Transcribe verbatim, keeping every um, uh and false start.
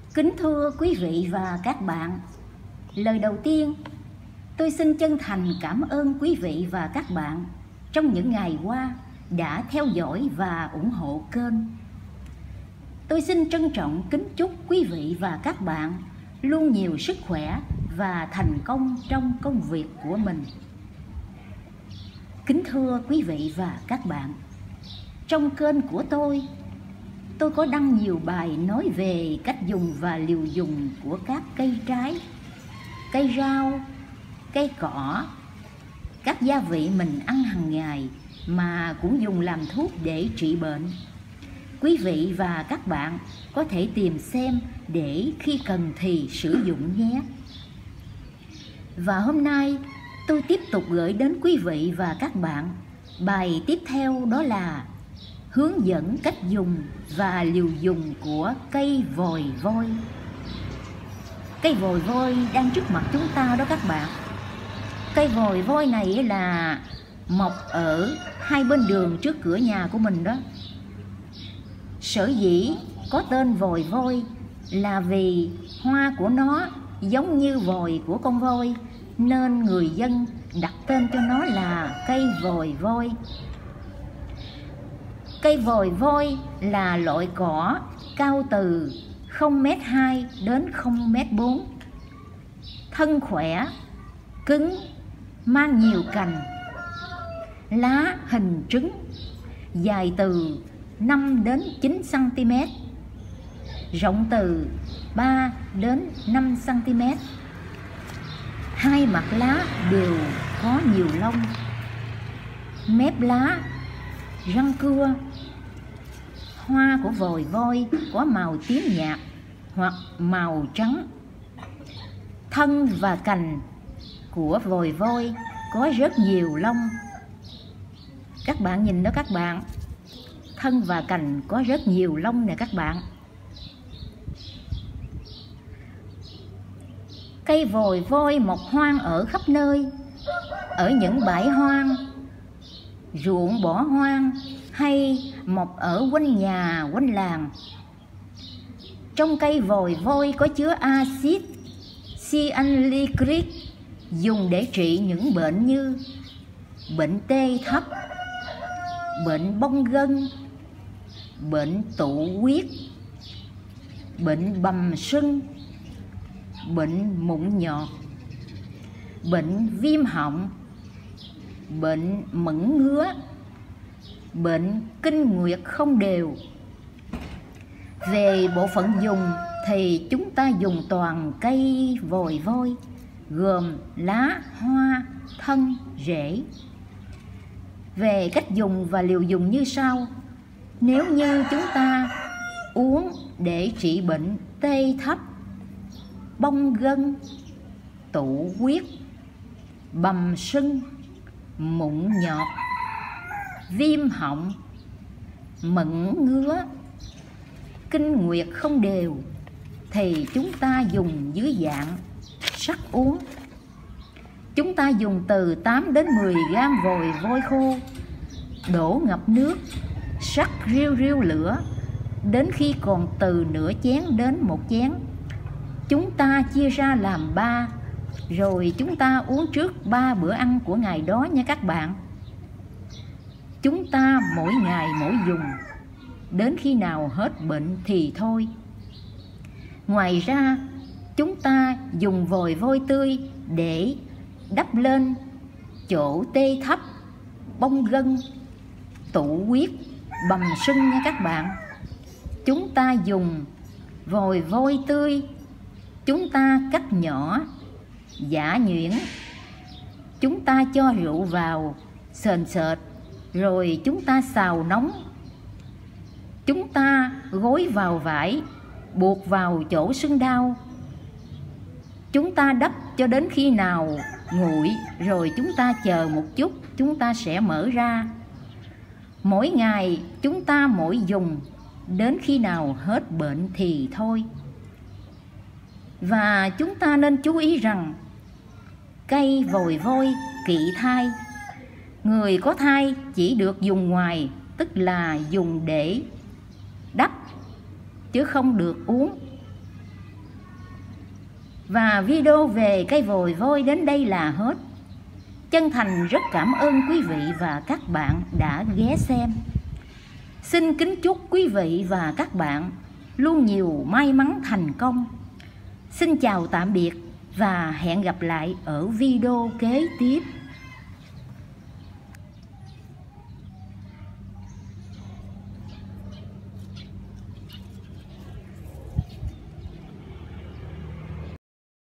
Kính thưa quý vị và các bạn, lời đầu tiên tôi xin chân thành cảm ơn quý vị và các bạn trong những ngày qua đã theo dõi và ủng hộ kênh. Tôi xin trân trọng kính chúc quý vị và các bạn luôn nhiều sức khỏe và thành công trong công việc của mình. Kính thưa quý vị và các bạn, trong kênh của tôi, tôi có đăng nhiều bài nói về cách dùng và liều dùng của các cây trái, cây rau, cây cỏ, các gia vị mình ăn hàng ngày mà cũng dùng làm thuốc để trị bệnh. Quý vị và các bạn có thể tìm xem để khi cần thì sử dụng nhé. Và hôm nay tôi tiếp tục gửi đến quý vị và các bạn bài tiếp theo, đó là hướng dẫn cách dùng và liều dùng của cây vòi voi. Cây vòi voi đang trước mặt chúng ta đó các bạn. Cây vòi voi này là mọc ở hai bên đường trước cửa nhà của mình đó. Sở dĩ có tên vòi voi là vì hoa của nó giống như vòi của con voi, nên người dân đặt tên cho nó là cây vòi voi. Cây vòi voi là loại cỏ cao từ không mét hai đến không mét bốn, thân khỏe, cứng, mang nhiều cành, lá hình trứng, dài từ năm đến chín xăng ti mét, rộng từ ba đến năm xăng ti mét. Hai mặt lá đều có nhiều lông, mép lá, răng cưa. Hoa của vòi voi có màu tím nhạt hoặc màu trắng. Thân và cành của vòi voi có rất nhiều lông. Các bạn nhìn đó các bạn, thân và cành có rất nhiều lông nè các bạn. Cây vòi voi mọc hoang ở khắp nơi, ở những bãi hoang, ruộng bỏ hoang, hay mọc ở quanh nhà, quanh làng. Trong cây vòi voi có chứa axit cyanuric dùng để trị những bệnh như bệnh tê thấp, bệnh bong gân, bệnh tụ huyết, bệnh bầm sưng, bệnh mụn nhọt, bệnh viêm họng, bệnh mẩn ngứa, bệnh kinh nguyệt không đều. Về bộ phận dùng thì chúng ta dùng toàn cây vòi voi, gồm lá, hoa, thân, rễ. Về cách dùng và liều dùng như sau. Nếu như chúng ta uống để trị bệnh tê thấp, bong gân, tụ huyết, bầm sưng, mụn nhọt, viêm họng, mẩn ngứa, kinh nguyệt không đều, thì chúng ta dùng dưới dạng sắc uống. Chúng ta dùng từ tám đến mười gam vòi voi khô, đổ ngập nước, sắc riu riu lửa đến khi còn từ nửa chén đến một chén. Chúng ta chia ra làm ba, rồi chúng ta uống trước ba bữa ăn của ngày đó nha các bạn. Chúng ta mỗi ngày mỗi dùng, đến khi nào hết bệnh thì thôi. Ngoài ra, chúng ta dùng vòi voi tươi để đắp lên chỗ tê thấp, bong gân, tụ huyết, bầm sưng nha các bạn. Chúng ta dùng vòi voi tươi, chúng ta cắt nhỏ, giã nhuyễn, chúng ta cho rượu vào, sền sệt, rồi chúng ta xào nóng. Chúng ta gối vào vải, buộc vào chỗ sưng đau. Chúng ta đắp cho đến khi nào nguội, rồi chúng ta chờ một chút, chúng ta sẽ mở ra. Mỗi ngày chúng ta mỗi dùng, đến khi nào hết bệnh thì thôi. Và chúng ta nên chú ý rằng cây vòi voi kỵ thai. Người có thai chỉ được dùng ngoài, tức là dùng để đắp, chứ không được uống. Và video về cây vồi vôi đến đây là hết. Chân thành rất cảm ơn quý vị và các bạn đã ghé xem. Xin kính chúc quý vị và các bạn luôn nhiều may mắn thành công. Xin chào tạm biệt và hẹn gặp lại ở video kế tiếp.